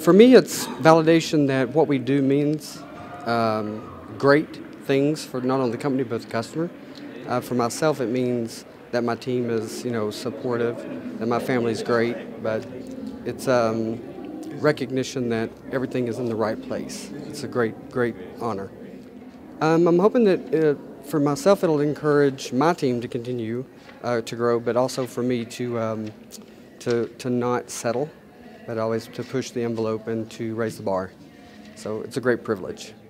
For me, it's validation that what we do means great things for not only the company but the customer. For myself, it means that my team is, supportive, that my family is great, but it's recognition that everything is in the right place. It's a great, great honor. I'm hoping that for myself, it'll encourage my team to continue to grow, but also for me to not settle, but always to push the envelope and to raise the bar. So it's a great privilege.